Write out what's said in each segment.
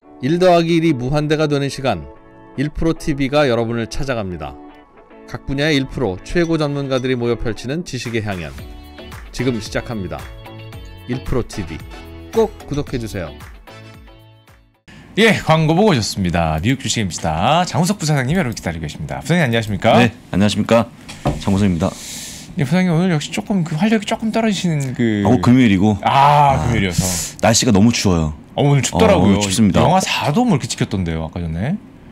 1 더하기 1이 무한대가 되는 시간 1프로TV가 여러분을 찾아갑니다. 각 분야의 1% 최고 전문가들이 모여 펼치는 지식의 향연 지금 시작합니다. 1프로TV 꼭 구독해주세요. 예, 광고 보고 오셨습니다. 미국 주식 MC다 장우석 부사장님 여러분 기다리고 계십니다. 부사장님 안녕하십니까? 네, 안녕하십니까? 장우석입니다. 네, 부사장님 오늘 역시 조금 그 활력이 조금 떨어지시는 그. 금요일이고. 금요일이어서. 날씨가 너무 추워요. 오늘 춥더라고요. 오늘 춥습니다. 영하 4도 뭐 이렇게 찍혔던데요, 아까 전에.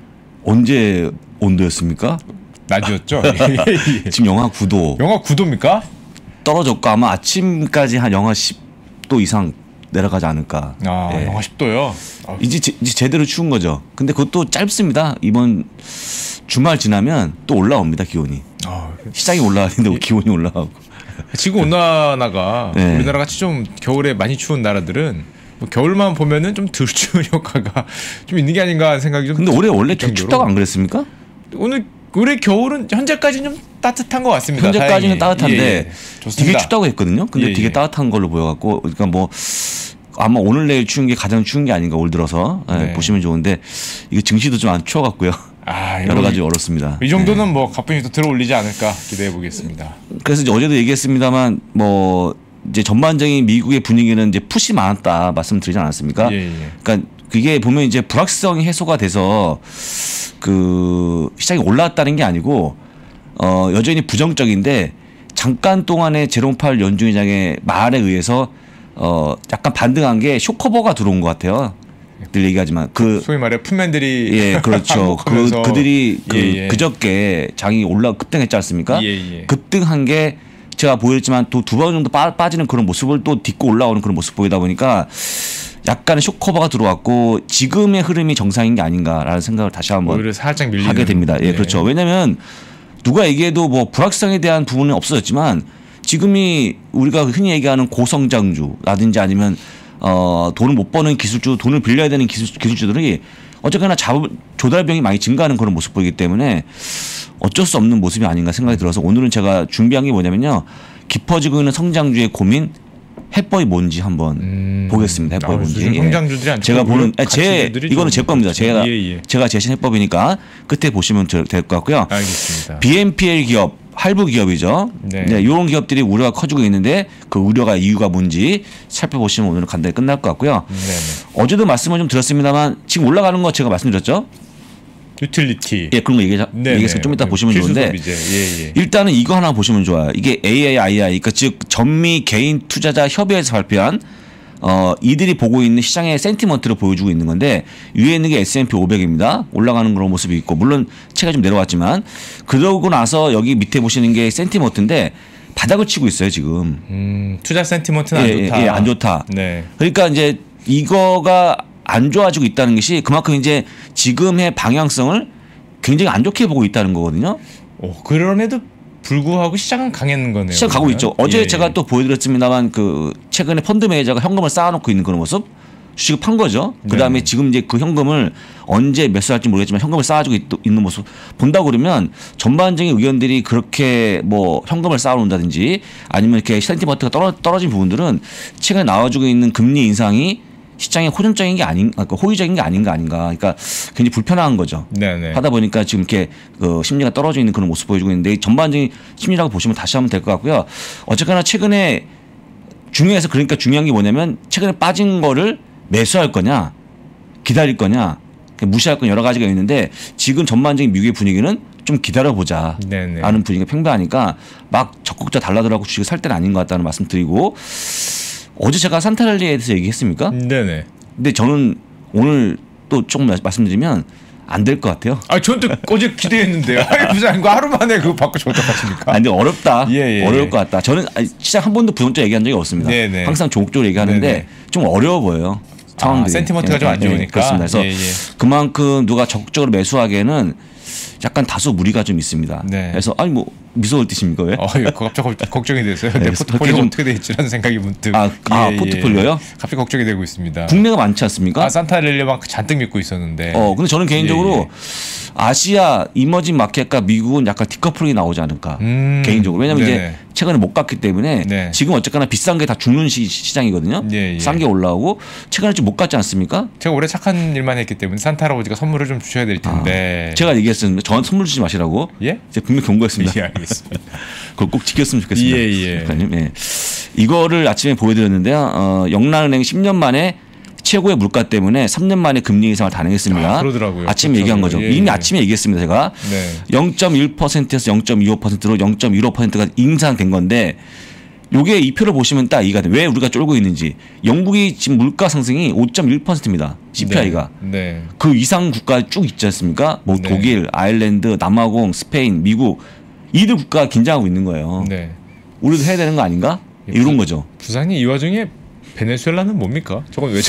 언제 온도였습니까? 낮이었죠. 지금 영하 9도. 영하 9도입니까? 떨어졌고 아마 아침까지 한 영하 10도 이상 내려가지 않을까. 예. 영하 10도요. 이제 제대로 추운 거죠. 근데 그것도 짧습니다. 이번 주말 지나면 또 올라옵니다, 기온이. 시장이 올라가는데 기온이 올라가고. 지구 온난화가 네. 우리나라 같이 좀 겨울에 많이 추운 나라들은 뭐 겨울만 보면은 좀 덜 추운 효과가 좀 있는 게 아닌가 하는 생각이 좀. 근데 올해 원래 춥다고 안 그랬습니까? 올해 겨울은 현재까지는 좀 따뜻한 것 같습니다. 현재까지는 다행히. 따뜻한데 되게 춥다고 했거든요. 근데 되게 따뜻한 걸로 보여갖고 그러니까 뭐 아마 오늘 내일 추운 게 가장 추운 게 아닌가 올 들어서 보시면 좋은데 이거 증시도 좀 안 추워갖고요. 여러 가지 어렵습니다. 이 정도는 뭐 가뿐히 또 들어올리지 않을까 기대해 보겠습니다. 그래서 이제 어제도 얘기했습니다만 뭐 이제 전반적인 미국의 분위기는 이제 푸시 많았다 말씀드리지 않았습니까? 그러니까 그게 보면 이제 불확실성이 해소가 돼서 그 시장이 올라왔다는 게 아니고 여전히 부정적인데 잠깐 동안의 제롬 파월 연준 의장의 말에 의해서 약간 반등한 게 쇼커버가 들어온 것 같아요. 늘 얘기하지만 소위 말해 푼맨들이 그렇죠. 그들이 그저께 장이 급등했지 않습니까? 급등한 게 제가 보였지만 또 두 번 정도 빠지는 그런 모습을 또 딛고 올라오는 그런 모습 보이다 보니까 약간의 쇼커버가 들어왔고 지금의 흐름이 정상인 게 아닌가라는 생각을 다시 한번 오히려 살짝 하게 됩니다. 예, 그렇죠. 왜냐하면 누가 얘기해도 뭐 불확실성에 대한 부분은 없어졌지만 지금이 우리가 흔히 얘기하는 고성장주라든지 아니면 돈을 못 버는 기술주, 돈을 빌려야 되는 기술주들이 어쨌거나 조달병이 많이 증가하는 그런 모습 보이기 때문에 어쩔 수 없는 모습이 아닌가 생각이 들어서 오늘은 제가 준비한 게 뭐냐면요. 깊어지고 있는 성장주의 고민 해법이 뭔지 한번 보겠습니다. 해법이 뭔지. 성장주들이 안 제가 보는 이거는 제 겁니다. 제가 제신 해법이니까 끝에 보시면 될 것 같고요. 알겠습니다. BNPL 기업 할부 기업이죠. 이런 기업들이 우려가 커지고 있는데 그 우려가 이유가 뭔지 살펴보시면 오늘은 간단히 끝날 것 같고요. 어제도 말씀을 좀 드렸습니다만 지금 올라가는 거 제가 말씀드렸죠. 유틸리티. 그런 거 얘기해서 좀 이따 보시면 좋은데 일단은 이거 하나 보시면 좋아요. 이게 AAII 그러니까 즉 전미 개인 투자자 협의회에서 발표한 이들이 보고 있는 시장의 센티먼트를 보여주고 있는 건데 위에 있는 게 S&P 500입니다. 올라가는 그런 모습이 있고 물론 채가 좀 내려왔지만 그러고 나서 여기 밑에 보시는 게 센티먼트인데 바닥을 치고 있어요 지금. 투자 센티먼트는 안 좋다. 안 좋다. 그러니까 이제 이거가 안 좋아지고 있다는 것이 그만큼 이제 지금의 방향성을 굉장히 안 좋게 보고 있다는 거거든요. 그럼에도 불구하고 시장은 강했는 거네요. 시장 가고 있죠. 어제 제가 또 보여드렸습니다만 그 최근에 펀드 매니저가 현금을 쌓아놓고 있는 그런 모습 주식을 판 거죠. 그다음에 지금 이제 그 현금을 언제 매수할지 모르겠지만 현금을 쌓아주고 있는 모습 본다 그러면 전반적인 의견들이 그렇게 뭐 현금을 쌓아놓는다든지 아니면 이렇게 센티먼트가 떨어진 부분들은 최근에 나와주고 있는 금리 인상이 시장에 호전적인 게 호의적인 게 아닌가. 그러니까 굉장히 불편한 거죠. 하다 보니까 지금 이렇게 그 심리가 떨어져 있는 그런 모습 보여주고 있는데 전반적인 심리라고 보시면 다시 하면 될 것 같고요. 어쨌거나 최근에 그러니까 중요한 게 뭐냐면 최근에 빠진 거를 매수할 거냐, 기다릴 거냐, 무시할 거냐 여러 가지가 있는데 지금 전반적인 미국의 분위기는 좀 기다려보자 라는 분위기가 팽배하니까 막 적극적으로 달라들라고 주식을 살 때는 아닌 것 같다는 말씀 드리고 어제 제가 산타랠리에 대해서 얘기했습니까? 근데 저는 오늘 또 조금 말씀드리면 안 될 것 같아요. 저는 어제 기대했는데요. 부장님 하루 만에 그거 바꾸시면 어떡하십니까? 근데 어렵다. 어려울 것 같다. 저는 시장 한 번도 부정적 얘기한 적이 없습니다. 항상 조국적으로 얘기하는데 좀 어려워 보여요. 상황들이. 센티먼트가 좀 안 좋으니까. 그렇습니다. 그래서 그만큼 누가 적극적으로 매수하기에는 약간 다소 무리가 좀 있습니다. 네. 그래서 아니 뭐 미소를 띠십니까 왜? 갑자기 걱정이 됐어요. 네, 내 그래서 포트폴리오 좀- 어떻게 될지라는 생각이 문득. 포트폴리오요? 갑자기 걱정이 되고 있습니다. 국내가 많지 않습니까? 산타렐리만 잔뜩 믿고 있었는데. 근데 저는 개인적으로 아시아 이머징 마켓과 미국은 약간 디커플링이 나오지 않을까 개인적으로. 왜냐면 네네. 이제 최근에 못 갔기 때문에 네. 지금 어쨌거나 비싼 게 다 죽는 시장이거든요. 예. 싼 게 올라오고 최근에 좀 못 갔지 않습니까? 제가 올해 착한 일만 했기 때문에 산타 할아버지가 선물을 좀 주셔야 될 텐데. 제가 얘기했습니다. 저한테 선물 주지 마시라고. 예? 제가 분명히 경고했습니다. 예, 알겠습니다. 그걸 꼭 지켰으면 좋겠습니다. 예. 작가님. 예. 이거를 아침에 보여드렸는데요. 영란은행 10년 만에 최고의 물가 때문에 3년 만에 금리 인상을 단행했습니다. 그러더라고요. 아침에 얘기한 거죠. 예, 이미 예. 아침에 얘기했습니다. 제가 네. 0.1%에서 0.25%로 0.15%가 인상된 건데 요게 이 표를 보시면 딱 이해가 돼요. 왜 우리가 쫄고 있는지. 영국이 지금 물가 상승이 5.1%입니다. CPI가. 네. 그 이상 국가 쭉 있지 않습니까? 뭐 네. 독일, 아일랜드, 남아공, 스페인, 미국 이들 국가가 긴장하고 있는 거예요. 네. 우리도 해야 되는 거 아닌가? 이런 거죠. 부산이 이 와중에 베네수엘라는 뭡니까? 저건 왜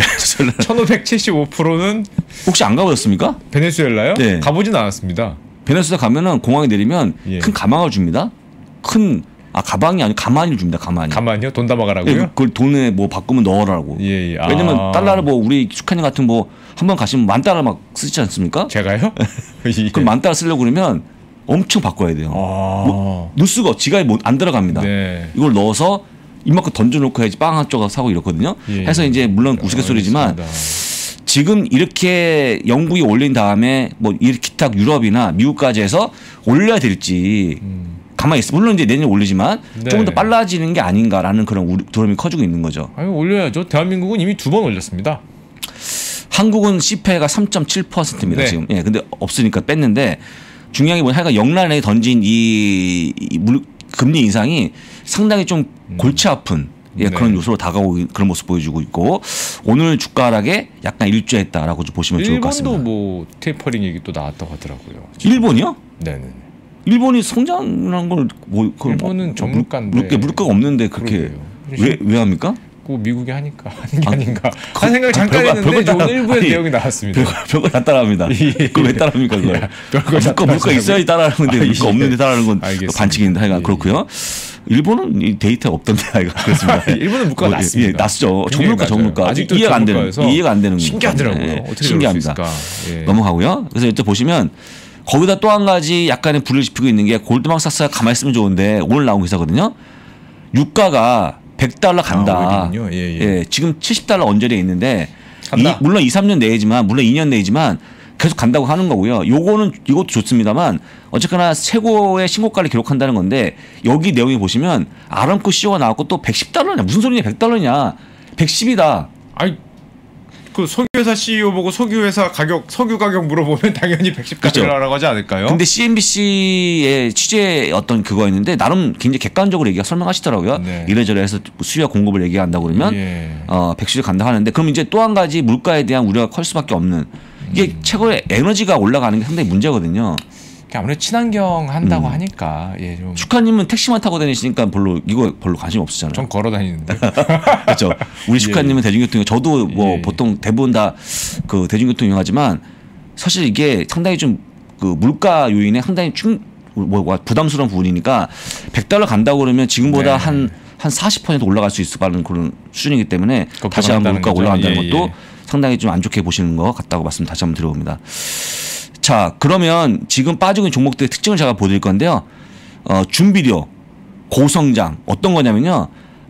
1575%는 혹시 안 가보셨습니까? 베네수엘라요? 네. 가보진 않았습니다. 베네수엘라 가면은 공항에 내리면 예. 큰 가방을 줍니다. 가방이 아니고 가만히를 줍니다. 가만히. 가만히요? 돈 담아가라고요? 그걸 돈에 뭐 바꾸면 넣어라고. 예. 왜냐면 달러를 뭐 우리 축하님 같은 뭐 한 번 가시면 10,000달러 막 쓰지 않습니까? 제가요? 예. 그럼 10,000달러 쓰려고 그러면 엄청 바꿔야 돼요. 누수가 지갑에 안 들어갑니다. 네. 이걸 넣어서 이만큼 던져놓고 해야지 빵 한 조각 사고 이렇거든요. 예. 해서 이제 물론 우스갯소리지만 알겠습니다. 지금 이렇게 영국이 올린 다음에 뭐 기타 유럽이나 미국까지 해서 올려야 될지 가만히 있어. 물론 이제 내년에 올리지만 네. 조금 더 빨라지는 게 아닌가라는 그런 두려움이 커지고 있는 거죠. 아니 올려야죠. 대한민국은 이미 2번 올렸습니다. 한국은 CPI가 3.7%입니다. 네. 지금. 예, 근데 없으니까 뺐는데 중요한 게 뭐냐. 하여간 영란에 던진 금리 인상이 상당히 좀 골치 아픈 네. 그런 요소로 다가오고 그런 모습 보여주고 있고 오늘 주가 하락에 약간 일조했다라고 좀 보시면 좋을 것 같습니다. 일본도 뭐 테이퍼링 얘기 또 나왔다고 하더라고요. 일본이요? 네네. 일본이 성장한 걸 일본은 전문가인데 물가가 없는데 그렇게 그러게요. 왜 합니까? 그 미국이 하니까 하는 게 아닌가 한 생각을 잠깐 별거- 했는데 별거 오늘 다- 일부의 아니, 내용이 나왔습니다. 별거 다 따라합니다. 그걸 왜 따라합니까? 그걸? 별거 다 물가 따라하시라고요? 있어야지 따라하는 건데 아, 물가 예. 없는데 따라하는 건 알겠습니다. 반칙인데 하여간 예. 그렇고요. 일본은 이 데이터가 없던데 하여간 그렇습니다. 일본은 물가가 뭐, 낮습니다. 예, 낮죠. 굉장히 낮아요. 저물가. 아직도 이해가 안 되는 저물가여서 이해가 안 되는 신기하더라고요. 예, 어떻게 신기합니다. 그럴 수 있을까? 예. 넘어가고요. 그래서 이제 보시면 거기다 또 한 가지 약간의 불을 지피고 있는 게 골드만삭스가 가만히 있으면 좋은데 오늘 나온 기사거든요. 유가가 $100 간다. 올리군요. 예. 지금 $70 언저리에 있는데 간다. 물론 2, 3년 내지만 물론 2년 내지만 계속 간다고 하는 거고요. 이것도 좋습니다만 어쨌거나 최고의 신고가를 기록한다는 건데 여기 내용에 보시면 아람코 CEO가 나왔고 또 $110냐 무슨 소리냐 $100냐 110이다. 아니 그 석유회사 CEO 보고 석유 가격 물어보면 당연히 110달러라고 하지 않을까요? 근데 CNBC의 취재 어떤 그거였는데 나름 굉장히 객관적으로 설명하시더라고요. 네. 이래저래 해서 수요와 공급을 얘기한다고 그러면 예. 110이 간다 하는데 그럼 이제 또 한 가지 물가에 대한 우려가 클 수밖에 없는 이게 최고의 에너지가 올라가는 게 상당히 문제거든요. 아무래도 친환경 한다고 하니까 예, 좀 슈카님은 택시만 타고 다니시니까 별로 관심 없으잖아요. 전 걸어 다니는데. 그렇죠. 우리 슈카님은 대중교통 저도 뭐 예. 보통 대부분 다 그 대중교통 이용하지만 사실 이게 상당히 좀 그 물가 요인에 상당히 부담스러운 부분이니까 $100 간다고 그러면 지금보다 네. 한 40% 올라갈 수 있을 만한 그런 수준이기 때문에 다시 한번 걱정한다는 물가 거죠. 올라간다는 예, 것도 예. 상당히 좀 안 좋게 보시는 것 같다고 말씀 다시 한번 드려봅니다. 자, 그러면 지금 빠지고 있는 종목들의 특징을 제가 보여드릴 건데요. 준비료, 고성장 어떤 거냐면요.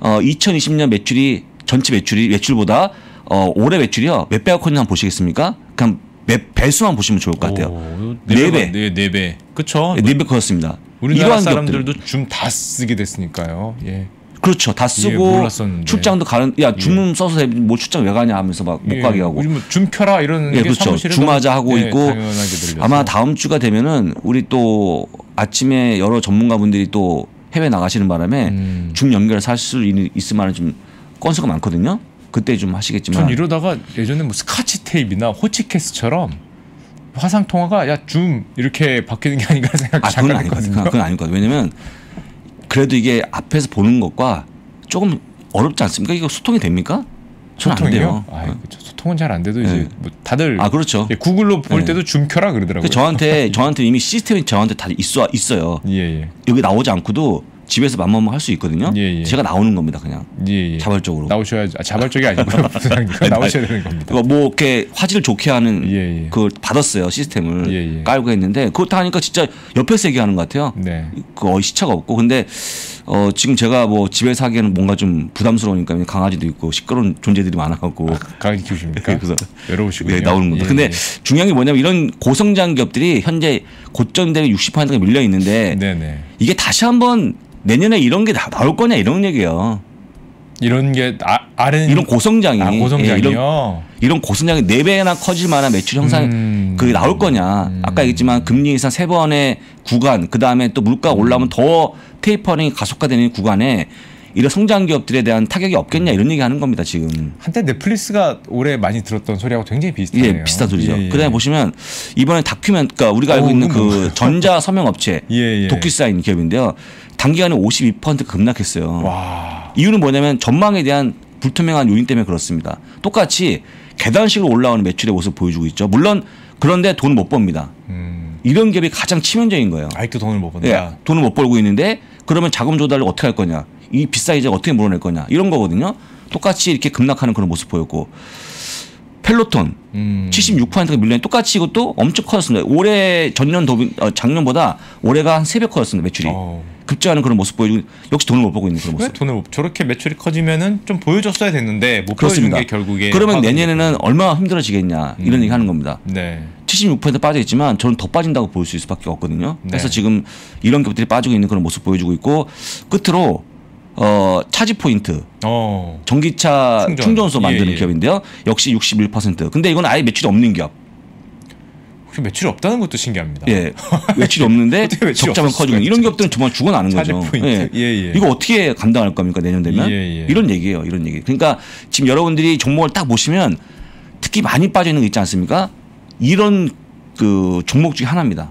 2020년 전체 매출보다 올해 매출이요. 몇 배가 컸는지 한번 보시겠습니까? 그냥 배수만 보시면 좋을 것 같아요. 네 배. 네 배. 그렇죠. 4배 컸습니다. 우리나라 이러한 사람들도 줌 다 쓰게 됐으니까요. 예. 그렇죠. 다 쓰고 몰랐었는데. 출장도 가는 줌 써서 뭐 출장 왜 가냐 하면서 막 못 가게 하고. 요즘 줌 켜라 이런 게 그렇죠. 사무실에도 줌하자 하고 있고 당연하게 들려서. 아마 다음 주가 되면은 우리 또 아침에 여러 전문가분들이 또 해외 나가시는 바람에 줌 연결해서 할 수 있을 만한 좀 건수가 많거든요. 그때 좀 하시겠지만. 전 이러다가 예전에 뭐 스카치 테이프나 호치케스처럼 화상 통화가 야 줌 이렇게 바뀌는 게 아닌가 생각 잠깐 했거든요. 그건 아닐 것 같아요. 왜냐면 그래도 이게 앞에서 보는 것과 조금 어렵지 않습니까? 이거 소통이 됩니까? 저는 안 돼요. 아, 그렇죠. 소통 방송은 잘 안 돼도 이제 뭐 다들 그렇죠. 구글로 볼 때도 줌 켜라 그러더라고요. 저한테 이미 시스템이 저한테 다 있어요. 예. 여기 나오지 않고도 집에서 맘먹으면 할 수 있거든요. 예. 제가 나오는 겁니다, 그냥. 예. 자발적으로. 나오셔야죠. 자발적이 아니고요. 부장님과 나오셔야 되는 겁니다. 뭐 이렇게 화질을 좋게 하는 그걸 받았어요, 시스템을 깔고 했는데 그것도 하니까 진짜 옆에서 얘기하는 것 같아요. 네. 거의 시차가 없고 근데 지금 제가 뭐 집에서 하기에는 뭔가 좀 부담스러우니까 강아지도 있고 시끄러운 존재들이 많아갖고 강아지 키우십니까? 그래서 열어보시고요. 나오는 겁니다. 근데 중요한 게 뭐냐면 이런 고성장 기업들이 현재 고점 대비 60%가 밀려 있는데 이게 다시 한번 내년에 이런 게 나올 거냐 이런 얘기예요. 이런 게 이런 고성장이 고성장이요. 이런 고성장이 4배나 커질 만한 매출 형상 그게 나올 거냐. 아까 얘기했지만 금리 인상 3번의 구간 그다음에 또 물가 올라오면 더 테이퍼링이 가속화되는 구간에 이런 성장 기업들에 대한 타격이 없겠냐 이런 얘기하는 겁니다 지금. 한때 넷플릭스가 올해 많이 들었던 소리하고 굉장히 비슷하네요. 비슷한 소리죠. 그다음에 보시면 이번에 다큐멘터 그러니까 우리가 알고 있는 그 전자 서명 업체 도큐사인 기업인데요. 단기간에 52% 급락했어요. 와. 이유는 뭐냐면 전망에 대한 불투명한 요인 때문에 그렇습니다. 똑같이 계단식으로 올라오는 매출의 모습을 보여주고 있죠. 물론 그런데 돈을 못 법니다. 이런 기업이 가장 치명적인 거예요. 아직도 돈을 못 번다. 돈을 못 벌고 있는데 그러면 자금 조달을 어떻게 할 거냐. 이 비싼 이자를 어떻게 물어낼 거냐. 이런 거거든요. 똑같이 이렇게 급락하는 그런 모습 보였고 펠로톤 76%가 밀려있는 똑같이 이것도 엄청 커졌습니다. 올해 작년보다 올해가 한 3배 커졌습니다. 매출이. 급증하는 그런 모습 보여주고 역시 돈을 못 벌고 있는 그런 모습. 돈을 저렇게 매출이 커지면은 좀 보여줬어야 됐는데 못 보여준 게 결국에. 그러면 내년에는 얼마나 힘들어지겠냐 이런 얘기 하는 겁니다. 76% 빠져있지만 저는 더 빠진다고 볼 수 있을 수밖에 없거든요. 그래서 지금 이런 기업들이 빠지고 있는 그런 모습 보여주고 있고 끝으로 차지 포인트 전기차 충전소 만드는 기업인데요. 역시 61%. 근데 이건 아예 매출이 없는 기업. 매출이 없다는 것도 신기합니다. 매출이 없는데 적자만 커지고 이런 기업들은 정말 죽어나는 거죠. 이거 어떻게 감당할 겁니까 내년 되면? 이런 얘기예요. 이런 얘기. 그러니까 지금 여러분들이 종목을 딱 보시면 특히 많이 빠져 있는 거 있지 않습니까? 이런 그 종목 중에 하나입니다.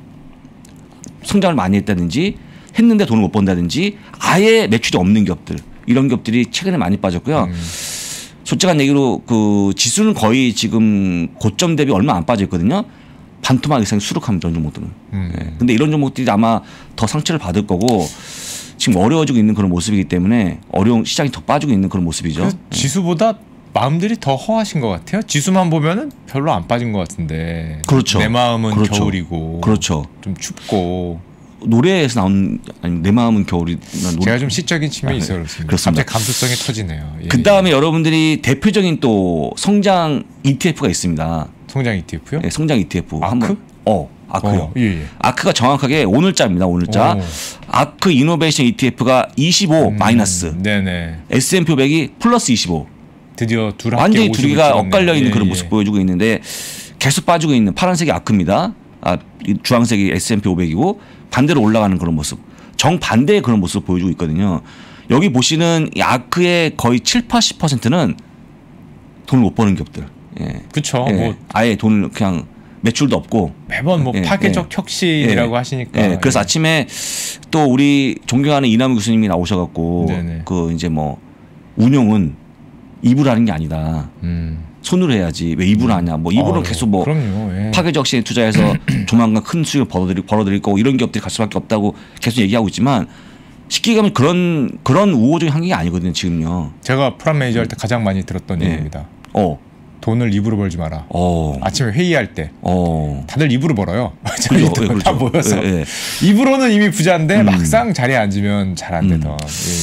성장을 많이 했다든지 했는데 돈을 못 번다든지 아예 매출이 없는 기업들 이런 기업들이 최근에 많이 빠졌고요. 솔직한 얘기로 그 지수는 거의 지금 고점 대비 얼마 안 빠져 있거든요. 반토막 이상이 수룩합니다. 이런 종목들은. 근데 이런 종목들이 아마 더 상처를 받을 거고 지금 어려워지고 있는 그런 모습이기 때문에 어려운 시장이 더 빠지고 있는 그런 모습이죠. 지수보다 마음들이 더 허하신 것 같아요. 지수만 보면은 별로 안 빠진 것 같은데. 그렇죠. 내 마음은 겨울이고. 그렇죠. 좀 춥고. 노래에서 나온 아니 내 마음은 겨울이. 제가 좀 시적인 측면이 있어서 그렇습니다. 갑자기 감수성이 터지네요. 그 다음에 여러분들이 대표적인 또 성장 ETF가 있습니다. 성장 ETF요? 네, 성장 ETF. 아크? 아크요. 아크가 정확하게 오늘자입니다. 오늘자. 아크 이노베이션 ETF가 25 마이너스. S&P 500이 플러스 25. 드디어 완전히 두 개가 엇갈려 있는 그런 모습 보여주고 있는데 계속 빠지고 있는 파란색이 아크입니다. 주황색이 S&P 500이고 반대로 올라가는 그런 모습. 정반대의 그런 모습을 보여주고 있거든요. 여기 보시는 이 아크의 거의 7-80%는 돈을 못 버는 기업들. 그렇죠. 뭐 아예 돈을 그냥 매출도 없고 매번 뭐 파괴적 혁신이라고 하시니까. 그래서 아침에 또 우리 존경하는 이남우 교수님이 나오셔갖고 그 이제 뭐 운용은 입으로 하는 게 아니다. 손으로 해야지 왜 입으로 하냐. 뭐 입으로 계속 뭐 파괴적 혁신에 투자해서 조만간 큰 수익을 벌어들일 거고 이런 기업들이 갈 수밖에 없다고 계속 얘기하고 있지만. 쉽게 가면 그런 우호적인 환경이 아니거든요 지금요. 제가 프람 매니저 할 때 가장 많이 들었던 얘기입니다. 돈을 입으로 벌지 마라. 아침에 회의할 때 다들 입으로 벌어요. 자기 돈 다 모여서 입으로는 이미 부자인데 막상 자리에 앉으면 잘 안 되던.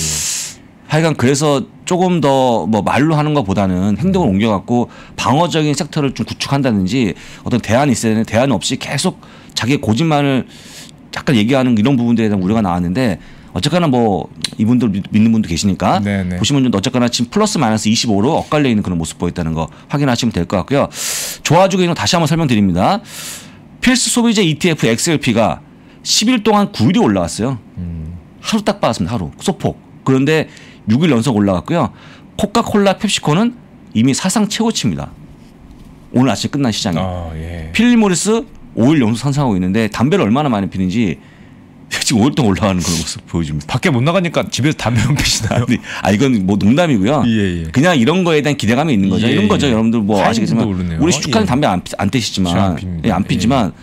하여간 그래서 조금 더 뭐 말로 하는 것보다는 행동을 옮겨갖고 방어적인 섹터를 좀 구축한다든지 어떤 대안이 있어야 되는 대안 없이 계속 자기의 고집만을 약간 얘기하는 이런 부분들에 대한 우려가 나왔는데 어쨌거나 뭐 이분들 믿는 분도 계시니까 보시면 좀 어쨌거나 지금 플러스 마이너스 25로 엇갈려 있는 그런 모습 보였다는 거 확인하시면 될 것 같고요. 좋아지고 있는 거 다시 한번 설명드립니다. 필수 소비재 ETF XLP가 10일 동안 9일이 올라왔어요. 하루 딱 빠졌습니다. 하루 소폭. 그런데 6일 연속 올라갔고요. 코카콜라 펩시코는 이미 사상 최고치입니다. 오늘 아침 끝난 시장에. 필립 모리스 5일 연속 상승하고 있는데 담배를 얼마나 많이 피는지 지금 5일 동안 올라가는 그런 모습 보여줍니다. 밖에 못 나가니까 집에서 담배만 피시나요? 이건 뭐 농담이고요. 예. 그냥 이런 거에 대한 기대감이 있는 거죠. 이런 거죠. 여러분들 뭐 아시겠지만 우리 축하는 담배 안 피시지만 안 피지만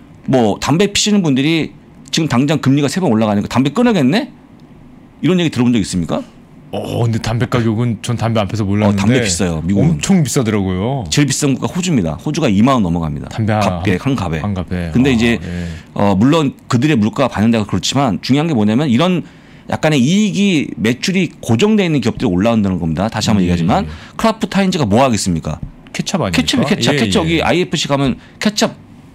뭐 담배 피시는 분들이 지금 당장 금리가 3번 올라가니까 담배 끊어야겠네? 이런 얘기 들어본 적 있습니까? 근데 담배 가격은 전 담배 안 펴서 몰랐는데 담배 비싸요. 미국은 엄청 비싸더라고요. 제일 비싼 국가 호주입니다. 호주가 2만 원 넘어갑니다. 담배 한 갑에. 근데 이제 예. 물론 그들의 물가가 반영되고 그렇지만 중요한 게 뭐냐면 이런 약간의 이익이 매출이 고정되어 있는 기업들이 올라온다는 겁니다. 다시 한번 얘기하지만 크라프트 하인즈가 뭐 하겠습니까? 케첩 아닙니까? 케첩. 케첩 여기 IFC 가면 케첩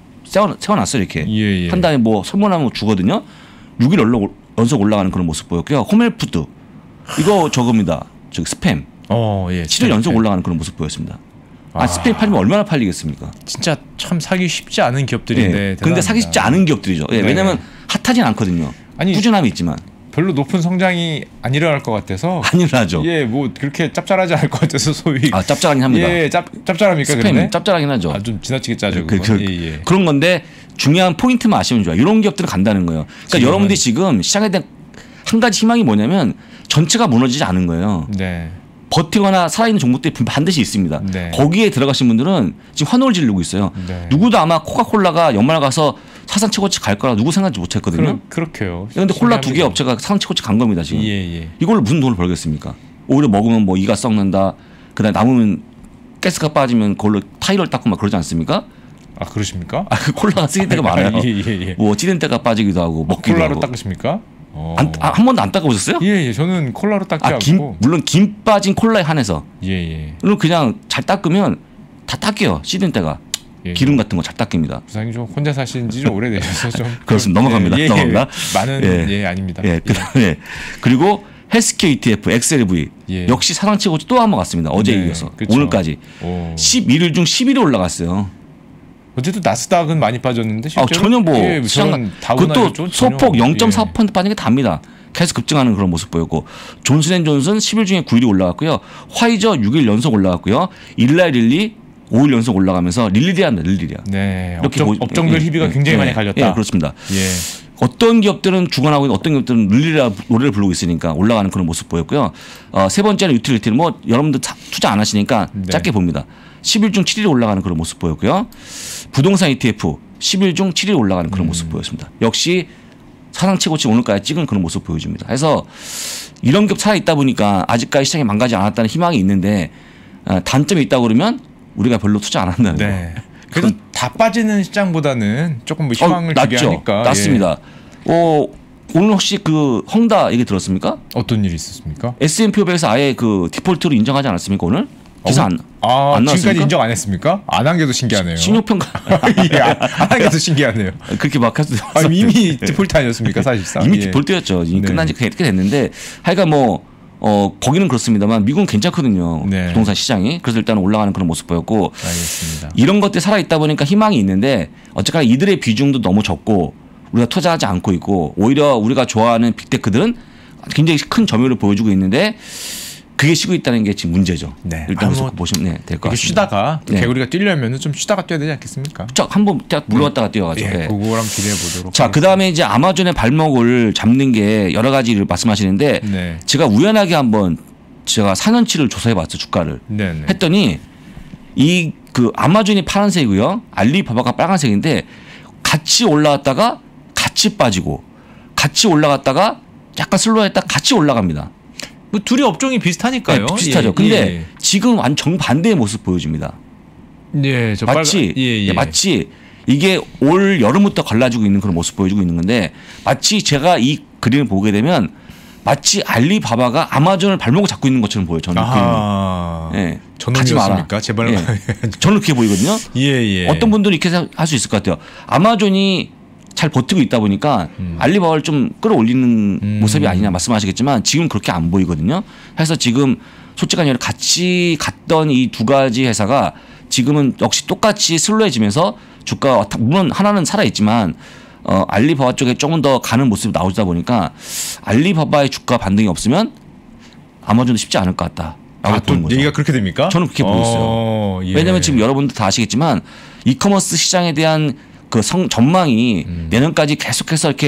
세워놨어요 이렇게. 한 달에 뭐 설문하면 주거든요. 6일 연속 올라가는 그런 모습 보였고요. 홈헬푸드 이거 저겁니다. 저기 스팸. 7일 연속 올라가는 그런 모습 보였습니다. 스팸 팔리면 얼마나 팔리겠습니까? 진짜 참 사기 쉽지 않은 기업들인데. 그런데 사기 쉽지 않은 기업들이죠. 왜냐하면 핫하진 않거든요. 꾸준함이 있지만. 별로 높은 성장이 안 일어날 것 같아서. 안 일어나죠. 뭐 그렇게 짭짤하지 않을 것 같아서 소위. 짭짤하긴 합니다. 짭짤합니까? 스팸 짭짤하긴 하죠. 좀 지나치게 짜죠. 그런 건데 중요한 포인트만 아시면 좋아요. 이런 기업들은 간다는 거예요. 그러니까 여러분들이 지금 시장에 대한 한 가지 희망이 뭐냐면 전체가 무너지지 않은 거예요. 네. 버티거나 살아있는 종목들이 반드시 있습니다. 네. 거기에 들어가신 분들은 지금 환호를 지르고 있어요. 네. 누구도 아마 코카콜라가 연말 가서 사상 최고치 갈 거라 누구 생각지 못했거든요. 그렇게요. 그런데 콜라 2개 업체가 사상 최고치 간 겁니다 지금. 이걸로 무슨 돈을 벌겠습니까? 오히려 먹으면 뭐 이가 썩는다. 그다음에 남으면 가스가 빠지면 그걸로 타이를 닦고 막 그러지 않습니까? 그러십니까? 그 콜라가 쓰일 때가 많아요. 뭐 찌든 때가 빠지기도 하고 먹기도 콜라로 하고. 닦으십니까? 한 번도 안 닦아보셨어요? 저는 콜라로 닦지 않고. 물론 김 빠진 콜라에 한해서. 그럼 그냥 잘 닦으면 다 닦여요. 시든 때가. 기름 같은 거 잘 닦입니다. 부장님 좀 혼자 사신 지 좀 오래되셔서 좀. 그렇습니다. 넘어갑니다. 넘어갑니다. 많은 아닙니다. 그리고 헬스케어 ETF, XLV 역시 사상 최고치 또 한 번 갔습니다. 어제 이어서 오늘까지 11일 중 10일이 올라갔어요. 어제도 나스닥은 많이 빠졌는데 전혀 뭐 시장 그것도 소폭 0.4% 빠진 게 답니다. 계속 급증하는 그런 모습 보였고 존슨앤존슨 10일 중에 9일이 올라갔고요. 화이저 6일 연속 올라갔고요. 일라릴리 5일 연속 올라가면서 릴리리아입니다. 네. 업종별 희비가 굉장히 많이 갈렸다. 그렇습니다. 어떤 기업들은 주관하고 있는 어떤 기업들은 릴리리아 노래를 부르고 있으니까 올라가는 그런 모습 보였고요. 세 번째는 유틸리티는 뭐 여러분들 투자 안 하시니까 짧게 봅니다. 10일 중 7일 올라가는 그런 모습 보였고요. 부동산 ETF 10일 중 7일 올라가는 그런 모습 보였습니다. 역시 사상 최고치 오늘까지 찍은 그런 모습 보여줍니다. 그래서 이런 기업 살아있다 보니까 아직까지 시장이 망가지지 않았다는 희망이 있는데 단점이 있다고 그러면 우리가 별로 투자 안 한다는 거예요. 그래도 다 빠지는 시장보다는 조금 뭐 희망을 주게 하니까. 맞습니다. 오늘 혹시 그 헝다 얘기 들었습니까? 어떤 일이 있었습니까? S&P 500에서 아예 그 디폴트로 인정하지 않았습니까 오늘? 기사 안 나왔습니까? 지금까지 인정 안 했습니까? 안 한 게도 신기하네요. 신용평가 안 한 게도 신기하네요. 그렇게 막 해서 이미 디폴트 아니었습니까 사실상? 이미 디폴트였죠. 이미 끝난 지 꽤 됐는데 하여간 뭐 거기는 그렇습니다만 미국은 괜찮거든요. 부동산 시장이. 그래서 일단 올라가는 그런 모습 보였고 알겠습니다. 이런 것들이 살아있다 보니까 희망이 있는데 어쨌거나 이들의 비중도 너무 적고 우리가 투자하지 않고 있고 오히려 우리가 좋아하는 빅테크들은 굉장히 큰 점유율을 보여주고 있는데 그게 쉬고 있다는 게 지금 문제죠. 일단 보시면 될 것 같습니다. 쉬다가 개구리가 뛰려면 좀 쉬다가 뛰어야 되지 않겠습니까? 한번 물러갔다가 뛰어가죠. 그걸 한번 기대해 보도록. 자, 그다음에 이제 아마존의 발목을 잡는 게 여러 가지를 말씀하시는데 제가 우연하게 한번 제가 4년치를 조사해 봤어요. 주가를. 했더니 이 그 아마존이 파란색이고요. 알리바바가 빨간색인데 같이 올라왔다가 같이 빠지고 같이 올라갔다가 약간 슬로우했다가 같이 올라갑니다. 뭐 둘이 업종이 비슷하니까요. 비슷하죠. 근데 지금 완전 정반대의 모습 보여줍니다. 마치 이게 올 여름부터 갈라지고 있는 그런 모습 보여주고 있는 건데 마치 제가 이 그림을 보게 되면 마치 알리바바가 아마존을 발목을 잡고 있는 것처럼 보여요. 저는 전원이었습니까? 제발. 저는 그렇게 보이거든요. 어떤 분들은 이렇게 할 수 있을 것 같아요. 아마존이 잘 버티고 있다 보니까 알리바바를 좀 끌어올리는 모습이 아니냐 말씀하시겠지만 지금 그렇게 안 보이거든요. 그래서 지금 솔직한 얘기로 같이 갔던 이 두 가지 회사가 지금은 역시 똑같이 슬로해지면서 주가 물론 하나는 살아있지만 알리바바 쪽에 조금 더 가는 모습이 나오다 보니까 알리바바의 주가 반등이 없으면 아마존도 쉽지 않을 것 같다. 또 얘기가 그렇게 됩니까? 저는 그렇게 보고 있어요. 왜냐하면 지금 여러분들 다 아시겠지만 이커머스 시장에 대한 그 전망이 내년까지 계속해서 이렇게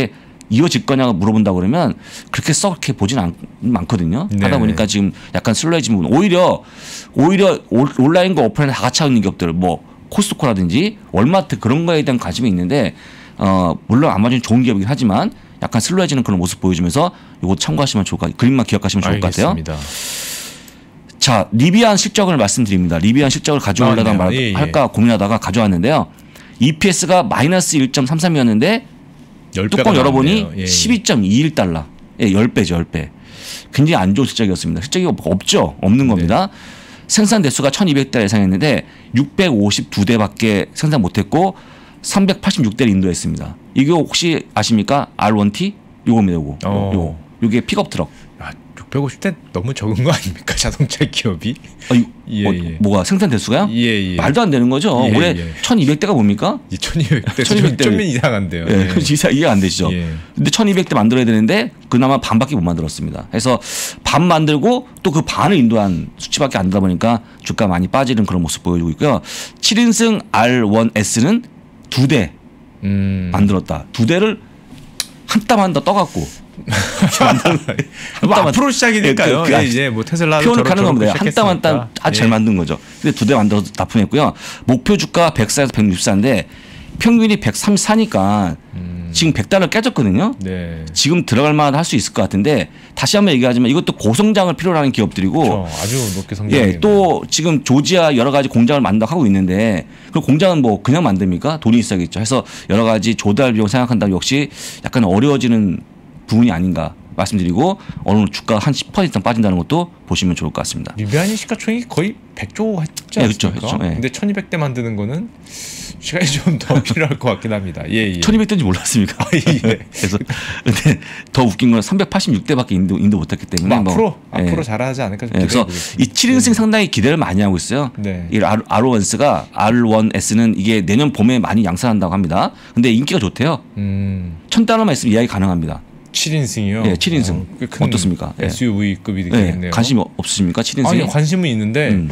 이어질 거냐고 물어본다 그러면 그렇게 썩게 보진 않거든요. 네. 하다 보니까 지금 약간 슬로해진 부분. 오히려 온라인과 오프라인 다 같이 하고 있는 기업들 뭐 코스트코라든지 월마트 그런 거에 대한 관심이 있는데 물론 아마존이 좋은 기업이긴 하지만 약간 슬로해지는 그런 모습 보여주면서 이거 참고하시면 좋을 것 같아요. 그림만 기억하시면 좋을 것 같아요. 자, 리비안 실적을 말씀드립니다. 리비안 실적을 가져오려다 할까 고민하다가 가져왔는데요. EPS가 마이너스 1.33이었는데 뚜껑 열어보니 12.21달러. 예, 10배죠, 10배. 굉장히 안 좋은 실적이었습니다. 실적이 없죠. 없는 겁니다. 생산 대수가 1200대 예상했는데 652대밖에 생산 못했고 386대를 인도했습니다. 이게 혹시 아십니까? R1T? 요겁니다. 요게 픽업 트럭. 650대 너무 적은 거 아닙니까? 자동차 기업이? 뭐가 생산 대수가요? 말도 안 되는 거죠. 올해 1200대가 뭡니까? 1200대 좀 이상한데요. 이해가 안 되시죠. 근데 1200대 만들어야 되는데 그나마 반밖에 못 만들었습니다. 그래서 반 만들고 또 그 반을 인도한 수치밖에 안 되다 보니까 주가 많이 빠지는 그런 모습 보여주고 있고요. 7인승 R1S는 2대 만들었다. 2대를 한 땀 한 땀 떠갖고 뭐 앞으로 시작이니까요. 이제 뭐 테슬라도 표현을 가는 겁니다. 한 땀 한 땀 아주 잘 만든 거죠. 근데 2대 만들어서 납품했고요. 목표 주가 104에서 164인데 평균이 134니까 지금 100달러 깨졌거든요. 지금 들어갈 만한 할 수 있을 것 같은데 다시 한번 얘기하지만 이것도 고성장을 필요로 하는 기업들이고 그렇죠. 아주 높게 성장. 또 지금 조지아 여러 가지 공장을 만들고 있는데 그 공장은 뭐 그냥 만듭니까? 돈이 있어야겠죠. 해서 여러 가지 조달 비용 생각한다면 역시 약간 어려워지는 부분이 아닌가 말씀드리고 오늘 주가 한 10% 이상 빠진다는 것도 보시면 좋을 것 같습니다. 리비안이 시가총액이 거의 100조 했지 않습니까? 그렇죠. 근데 1200대 만드는 거는 시간이 좀 더 필요할 것 같긴 합니다. 1200대인지 몰랐습니까? 그래서 근데 더 웃긴 건 386대밖에 인도 못했기 때문에 앞으로 잘하지 않을까 좀 그래서 이 7인승 상당히 기대를 많이 하고 있어요. 이 R1S는 이게 내년 봄에 많이 양산한다고 합니다. 근데 인기가 좋대요. 1000달러만 있으면 이야기 가능합니다. 7인승이요? 네, 7인승. 어떻습니까? SUV급이 되겠네요. 관심이 없으십니까? 7인승? 아니, 관심은 있는데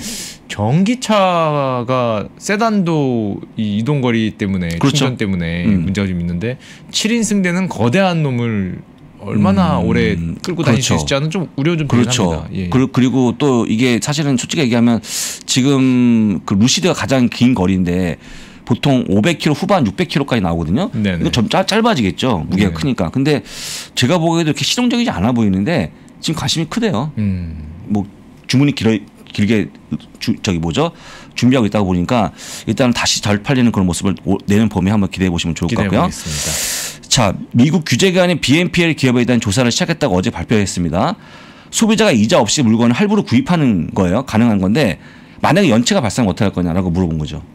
전기차가 세단도 이 이동거리 때문에 충전 때문에 문제가 좀 있는데 7인승 되는 거대한 놈을 얼마나 오래 끌고 다닐 수 있을지는 좀 우려 좀 되긴 합니다. 그리고 또 이게 사실은 솔직히 얘기하면 지금 그 루시드가 가장 긴 거리인데 보통 500km 후반 600km까지 나오거든요. 이거 좀 짧아지겠죠. 무게가 크니까. 근데 제가 보기에도 이렇게 실용적이지 않아 보이는데 지금 관심이 크대요. 뭐 주문이 길게 준비하고 있다고 보니까 일단 다시 잘 팔리는 그런 모습을 내년 봄에 한번 기대해 보시면 좋을 것 같고요. 자, 미국 규제기관인 BNPL 기업에 대한 조사를 시작했다고 어제 발표했습니다. 소비자가 이자 없이 물건을 할부로 구입하는 거예요. 가능한 건데 만약에 연체가 발생하면 어떻게 할 거냐라고 물어본 거죠.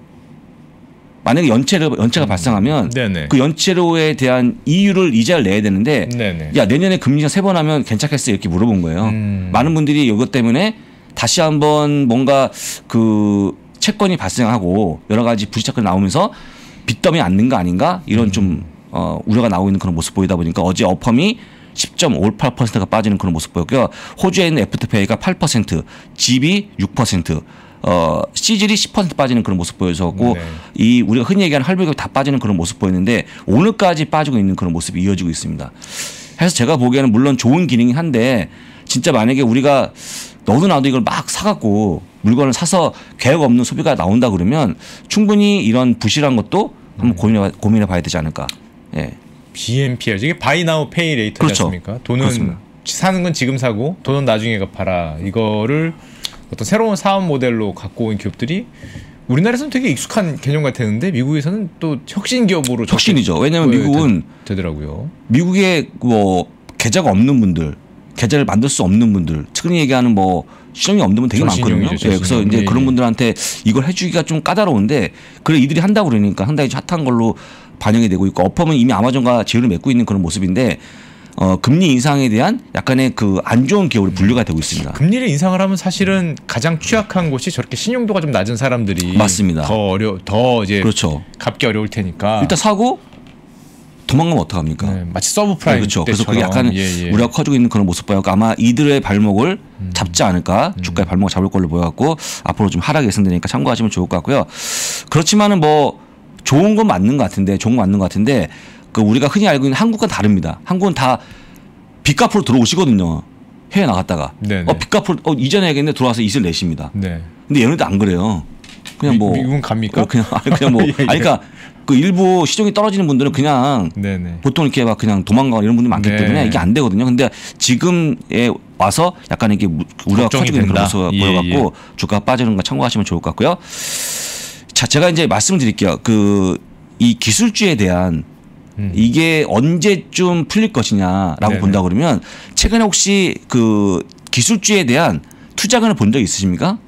만약에 연체가 발생하면 그 연체료에 대한 이유를 이자를 내야 되는데 야 내년에 금리가 3번 하면 괜찮겠어 이렇게 물어본 거예요. 많은 분들이 이것 때문에 다시 한번 뭔가 그 채권이 발생하고 여러 가지 부실차권이 나오면서 빚더미 앉는 거 아닌가 이런 좀 우려가 나오고 있는 그런 모습 보이다 보니까 어제 어펌이 10.58%가 빠지는 그런 모습 보였고요. 호주에 있는 애프터페이가 8%, 집이 6%. 시즐이 10% 빠지는 그런 모습 보여서고 이 우리가 흔히 얘기하는 할부가 다 빠지는 그런 모습 보였는데 오늘까지 빠지고 있는 그런 모습이 이어지고 있습니다. 그래서 제가 보기에는 물론 좋은 기능이 한데 진짜 만약에 우리가 너도 나도 이걸 막 사갖고 물건을 사서 계획 없는 소비가 나온다 그러면 충분히 이런 부실한 것도 한번 고민해 봐야 되지 않을까. BNPL 이게 Buy Now Pay Later지 않습니까? 돈은 사는 건 지금 사고 돈은 나중에 갚아라. 이거를 어떤 새로운 사업 모델로 갖고 온 기업들이 우리나라에서는 되게 익숙한 개념 같았는데 미국에서는 또 혁신 기업으로 혁신이죠. 왜냐하면 미국은 되더라고요. 미국에 뭐 계좌가 없는 분들, 계좌를 만들 수 없는 분들, 흔히 얘기하는 뭐 신용이 없는 분 되게 많거든요. 그래서 이제 그런 분들한테 이걸 해주기가 좀 까다로운데 그래 이들이 한다고 그러니까 상당히 핫한 걸로 반영이 되고 있고 어펌은 이미 아마존과 제휴를 맺고 있는 그런 모습인데. 금리 인상에 대한 약간의 그 안 좋은 기업으로 분류가 되고 있습니다. 금리를 인상을 하면 사실은 가장 취약한 곳이 저렇게 신용도가 좀 낮은 사람들이 맞습니다. 더 이제 갚기 어려울 테니까 일단 사고 도망가면 어떡합니까? 마치 서브프라임 그렇죠. 그래서 그게 약간 우리가 커지고 있는 그런 모습 보여서 아마 이들의 발목을 잡지 않을까 주가의 발목을 잡을 걸로 보여갖고 앞으로 좀 하락이 예상되니까 참고하시면 좋을 것 같고요. 그렇지만은 뭐 좋은 건 맞는 것 같은데 그 우리가 흔히 알고 있는 한국과 다릅니다. 한국은 다 빚 갚으러 들어오시거든요. 해외 나갔다가 빚 갚으러 이전에 해야겠네 들어와서 이슬 내십니다. 네. 근데 얘네도 안 그래요. 그냥 뭐 미국은 갑니까? 그냥 뭐 예, 예. 그러니까 그 일부 시종이 떨어지는 분들은 그냥 네네. 보통 이렇게 막 그냥 도망가고 이런 분들이 많기 때문에 이게 안 되거든요. 근데 지금에 와서 약간 이게 우려가 커지고 있는 그런 모습을 보여갖고 주가가 빠지는 거 참고하시면 좋을 것 같고요. 자, 제가 이제 말씀드릴게요. 이 기술주에 대한 이게 언제쯤 풀릴 것이냐라고 네네. 본다 그러면 최근에 혹시 그 기술주에 대한 투자금을 본 적 있으십니까?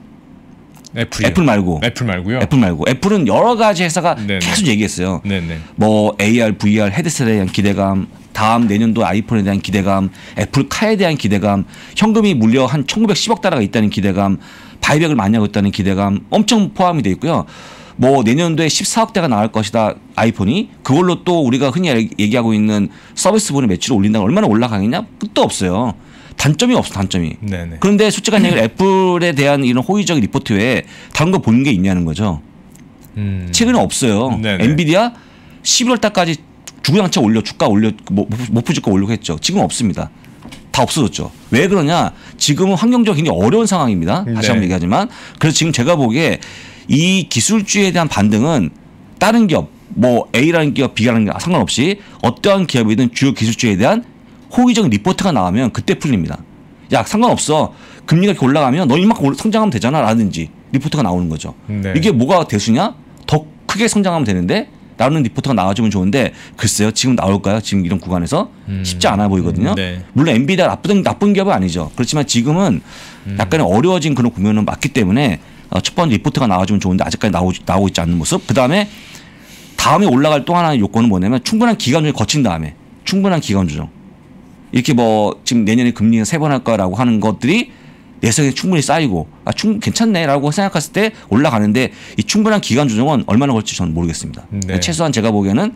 애플 말고. 애플 말고요. 애플 말고. 애플은 여러 가지 회사가 네네. 계속 얘기했어요. 네네. 뭐 AR, VR 헤드셋에 대한 기대감, 다음 내년도 아이폰에 대한 기대감, 애플카에 대한 기대감, 현금이 무려 한 1910억 달러가 있다는 기대감, 바이백을 많이 하고 있다는 기대감 엄청 포함이 돼 있고요. 뭐 내년도에 14억대가 나올 것이다 아이폰이. 그걸로 또 우리가 흔히 얘기하고 있는 서비스분의 매출을 올린다면 얼마나 올라가겠냐? 끝도 없어요. 단점이 없어, 단점이. 네네. 그런데 솔직한 얘기를 애플에 대한 이런 호의적인 리포트 외에 다른 거 보는 게 있냐는 거죠. 최근에 없어요. 네네. 엔비디아 11월 달까지 주구장창 올려 주가 올려 목표 주가 올리고 했죠. 지금 없습니다. 다 없어졌죠. 왜 그러냐? 지금은 환경적으로 굉장히 어려운 상황입니다. 다시 한번 얘기하지만 그래서 지금 제가 보기에 이 기술주에 대한 반등은 다른 기업, 뭐 A라는 기업, B라는 기업 상관없이 어떠한 기업이든 주요 기술주에 대한 호의적인 리포트가 나오면 그때 풀립니다. 야, 상관없어. 금리가 이렇게 올라가면 너 이만큼 성장하면 되잖아 라든지 리포트가 나오는 거죠. 네. 이게 뭐가 대수냐? 더 크게 성장하면 되는데 라는 리포트가 나와주면 좋은데 글쎄요. 지금 나올까요? 지금 이런 구간에서 쉽지 않아 보이거든요. 네. 물론 엔비디아 나쁜 기업은 아니죠. 그렇지만 지금은 약간 어려워진 그런 국면은 맞기 때문에 첫 번째 리포트가 나와주면 좋은데 아직까지 나오고 있지 않는 모습. 그다음에 다음에 올라갈 또 하나의 요건은 뭐냐면 충분한 기간 조정을 거친 다음에 충분한 기간 조정. 이렇게 뭐 지금 내년에 금리가 3번 할 거라고 하는 것들이 내성에 충분히 쌓이고 괜찮네라고 생각했을 때 올라가는데 이 충분한 기간 조정은 얼마나 걸릴지 저는 모르겠습니다. 네. 최소한 제가 보기에는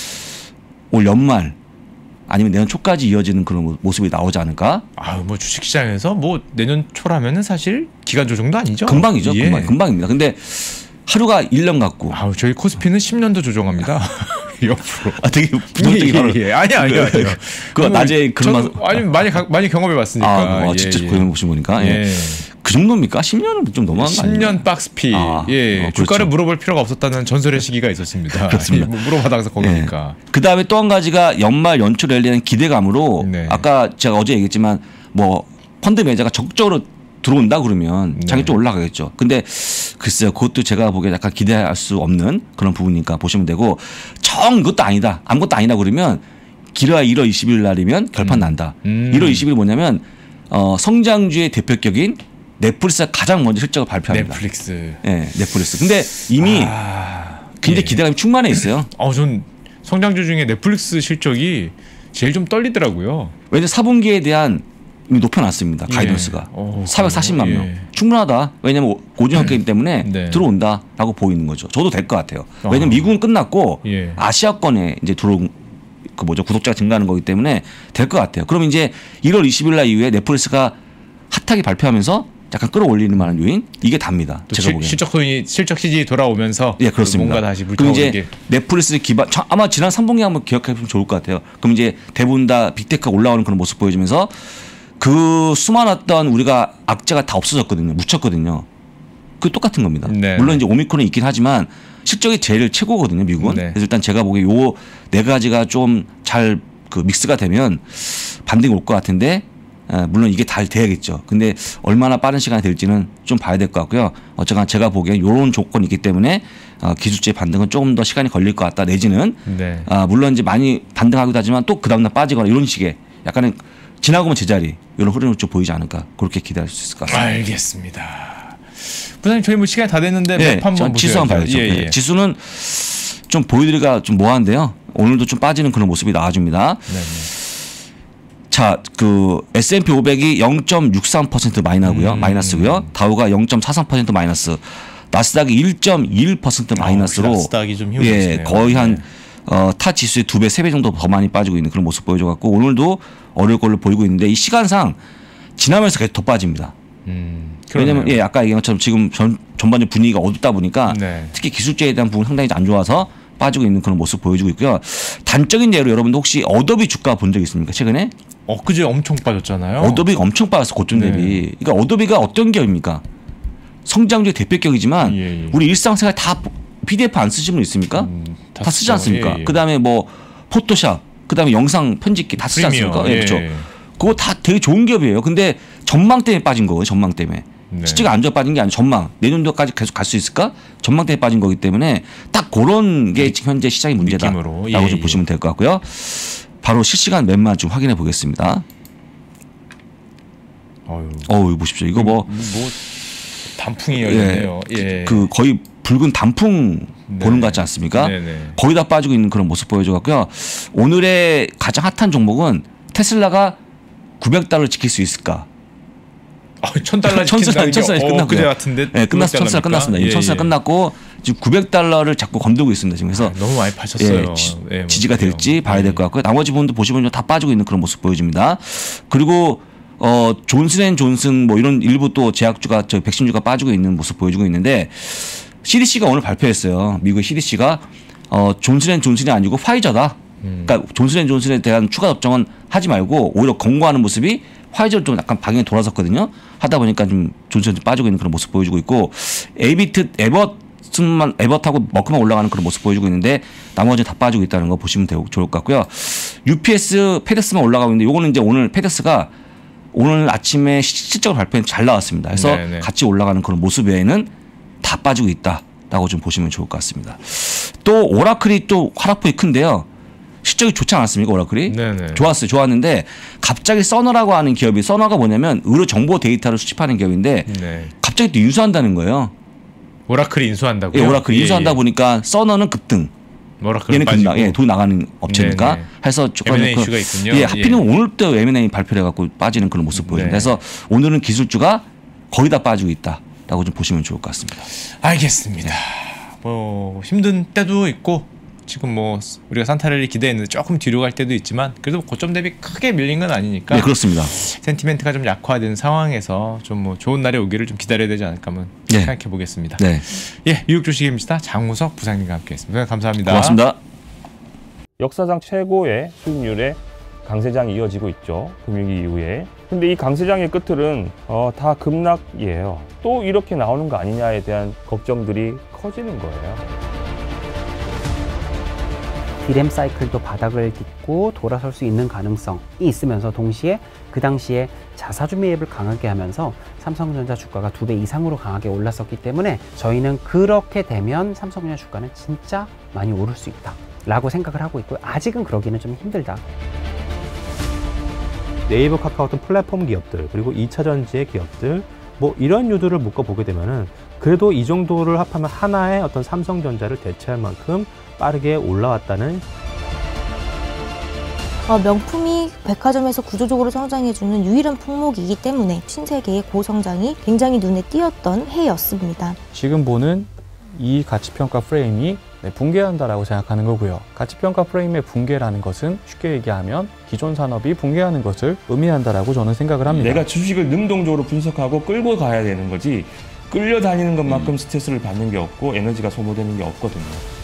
올 연말 아니면 내년 초까지 이어지는 그런 모습이 나오지 않을까? 뭐 주식시장에서 뭐 내년 초라면은 사실 기간 조정도 아니죠. 금방이죠. 예. 금방입니다. 근데 하루가 1년 같고. 저희 코스피는 10년도 조정합니다. 옆으로. 되게 부정적인 예. 아니요. 그 낮에 그런 많이 경험해 봤으니까. 직접 경험해 보신 거니까. 예. 그 정도입니까? 10년은 좀 너무한 거 아니에요? 10년 박스피. 그렇죠. 주가를 물어볼 필요가 없었다는 전설의 시기가 있었습니다. 그렇습니다. 물어봐서 거기니까. 그다음에 또 한 가지가 연말 연초 랠리는 기대감으로 아까 제가 어제 얘기했지만 뭐 펀드 매자가 적극적으로 들어온다 그러면 장이 좀 올라가겠죠. 근데 글쎄요, 그것도 제가 보기에 약간 기대할 수 없는 그런 부분이니까 보시면 되고 이것도 아니다. 아무것도 아니다 그러면 길어야 1월 20일 날이면 결판 난다. 1월 20일 뭐냐면 성장주의 대표격인 넷플릭스가 가장 먼저 실적을 발표합니다. 넷플릭스. 근데 이미 굉장히 기대감이 충만해 있어요. 전 성장주 중에 넷플릭스 실적이 제일 좀 떨리더라고요. 왜냐면 4분기에 대한 이미 높여놨습니다. 가이던스가 440만 명 충분하다. 왜냐하면 고정학 게임 때문에 들어온다라고 보이는 거죠. 저도 될 것 같아요. 왜냐하면 미국은 끝났고 아시아권에 이제 들어온 구독자가 증가하는 거기 때문에 될 것 같아요. 그럼 이제 1월 20일 날 이후에 넷플릭스가 핫하게 발표하면서 약간 끌어올리는 만한 요인 이게 답니다. 제가 보기에는 실적 시즌이 돌아오면서 그렇습니다. 뭔가 다시 그럼 이제 게. 넷플릭스 기반 아마 지난 3분기 한번 기억해 보면 좋을 것 같아요. 그럼 이제 대부분 다 빅테크가 올라오는 그런 모습 보여주면서 그 수많았던 우리가 악재가 다 없어졌거든요. 묻혔거든요. 그 똑같은 겁니다. 물론 이제 오미크론이 있긴 하지만 실적이 제일 최고거든요. 미국은. 그래서 일단 제가 보기에 요 네 가지가 좀 잘 믹스가 되면 반등이 올 것 같은데 물론 이게 다 돼야겠죠. 근데 얼마나 빠른 시간이 될지는 좀 봐야 될 것 같고요. 어쨌거나 제가 보기엔 이런 조건이 있기 때문에 기술주의 반등은 조금 더 시간이 걸릴 것 같다. 내지는 물론 이제 많이 반등하기도 하지만 또 그 다음날 빠지거나 이런 식의 약간은 지나고면 제자리 이런 흐름을 좀 보이지 않을까 그렇게 기대할 수 있을 것 같습니다. 알겠습니다. 부장님 저희 시간이 다 됐는데 맵 한번 지수 한번 봐야죠. 지수는 좀 보여드리기가 좀 뭐한데요. 오늘도 좀 빠지는 그런 모습이 나와줍니다. 자, S&P 500이 0.63% 마이너스고요. 다우가 0.43% 마이너스. 나스닥이 1.21% 마이너스로 나스닥이 좀 힘드시네요. 거의 한 타 지수의 2배, 3배 정도 더 많이 빠지고 있는 그런 모습 보여줘갖고 오늘도 어려울 걸로 보이고 있는데 이 시간상 지나면서 계속 더 빠집니다. 왜냐면 아까 얘기한 것처럼 지금 전반적 분위기가 어둡다 보니까 특히 기술주에 대한 부분 상당히 안 좋아서 빠지고 있는 그런 모습 보여주고 있고요. 단적인 예로 여러분도 혹시 어도비 주가 본 적 있습니까? 최근에? 엊그제 엄청 빠졌잖아요. 어도비가 엄청 빠졌어, 고점 대비. 그러니까 어도비가 어떤 기업입니까? 성장주의 대표격이지만 우리 일상생활 다 PDF 안 쓰시는 분 있습니까? 다 쓰지 않습니까? 그다음에 뭐 포토샵, 그다음에 영상 편집기 다 쓰지 않습니까? 그렇죠. 그거 다 되게 좋은 기업이에요. 근데 전망 때문에 빠진 거예요. 전망 때문에. 실제가 안 좋아 빠진 게 아니라 전망. 내년도까지 계속 갈 수 있을까? 전망 때문에 빠진 거기 때문에 딱 그런 게 지금 현재 시장의 문제다라고 좀 보시면 될 것 같고요. 바로 실시간 맵만 좀 확인해 보겠습니다. 어우 보십시오. 이거 뭐 단풍이 열렸네요. 그 거의 붉은 단풍 보는 것 같지 않습니까? 거의 다 빠지고 있는 그런 모습 보여줘갖고요. 오늘의 가장 핫한 종목은 테슬라가 $900 지킬 수 있을까? $1,000 지킨다는 게 엊그제 같은데. 네, 끝났습니다. $1,000 끝났습니다. $1,000 끝났고 지금 $900를 자꾸 건들고 있습니다. 지금 그래서 너무 많이 파셨어요. 지지가 될지 봐야 될 것 같고요. 나머지 부분도 보시면 다 빠지고 있는 그런 모습 보여집니다. 그리고 존슨앤존슨 뭐 이런 일부 또 제약주가 백신주가 빠지고 있는 모습 보여주고 있는데 CDC가 오늘 발표했어요. 미국의 CDC가 존슨앤존슨이 아니고 파이저다. 그러니까 존슨앤존슨에 대한 추가 접종은 하지 말고 오히려 권고하는 모습이 화이저를 좀 약간 방향이 돌아섰거든요. 하다 보니까 좀 존슨이 빠지고 있는 그런 모습 보여주고 있고 에벗하고 머크만 올라가는 그런 모습 보여주고 있는데 나머지는 다 빠지고 있다는 거 보시면 좋을 것 같고요. UPS, 페덱스만 올라가고 있는데 요거는 이제 오늘 페덱스가 오늘 아침에 실적을 발표해 잘 나왔습니다. 그래서 같이 올라가는 그런 모습 외에는 다 빠지고 있다라고 좀 보시면 좋을 것 같습니다. 또 오라클이 또 하락폭이 큰데요. 실적이 좋지 않았습니까? 오라클이? 좋았어요. 좋았는데 갑자기 써너라고 하는 기업이 써너가 뭐냐면 의료 정보 데이터를 수집하는 기업인데 갑자기 또 인수한다는 거예요. 오라클이 인수한다고요? 예, 오라클이 인수한다 보니까 써너는 급등. 얘는 급락. 돈 나가는 업체니까 해서 M&A 이슈가 있군요. 예, 하필이면 오늘 또 M&A 발표를 해갖고 빠지는 그런 모습 보입니다. 그래서 오늘은 기술주가 거의 다 빠지고 있다라고 좀 보시면 좋을 것 같습니다. 알겠습니다. 뭐 힘든 때도 있고 지금 뭐 우리가 산타랠리 기대했는데 조금 뒤로 갈 때도 있지만 그래도 고점 대비 크게 밀린 건 아니니까. 네, 그렇습니다. 센티멘트가 좀 약화된 상황에서 좀 뭐 좋은 날이 오기를 좀 기다려야 되지 않을까 한번 생각해 보겠습니다. 예, 유익주식입니다. 장우석 부장님과 함께했습니다. 감사합니다. 고맙습니다. 역사상 최고의 수익률에 강세장이 이어지고 있죠. 금융위기 이후에. 근데 이 강세장의 끝들은 다 급락이에요. 또 이렇게 나오는 거 아니냐에 대한 걱정들이 커지는 거예요. 디램 사이클도 바닥을 딛고 돌아설 수 있는 가능성이 있으면서 동시에 그 당시에 자사주 매입을 강하게 하면서 삼성전자 주가가 2배 이상으로 강하게 올랐었기 때문에 저희는 그렇게 되면 삼성전자 주가는 진짜 많이 오를 수 있다 라고 생각을 하고 있고요. 아직은 그러기는 좀 힘들다. 네이버, 카카오톡 플랫폼 기업들 그리고 2차전지의 기업들 뭐 이런 유도를 묶어보게 되면은 그래도 이 정도를 합하면 하나의 어떤 삼성전자를 대체할 만큼 빠르게 올라왔다는. 명품이 백화점에서 구조적으로 성장해주는 유일한 품목이기 때문에 신세계의 고성장이 굉장히 눈에 띄었던 해였습니다. 지금 보는 이 가치평가 프레임이 붕괴한다라고 생각하는 거고요. 가치평가 프레임의 붕괴라는 것은 쉽게 얘기하면 기존 산업이 붕괴하는 것을 의미한다라고 저는 생각을 합니다. 내가 주식을 능동적으로 분석하고 끌고 가야 되는 거지 끌려다니는 것만큼 스트레스를 받는 게 없고 에너지가 소모되는 게 없거든요.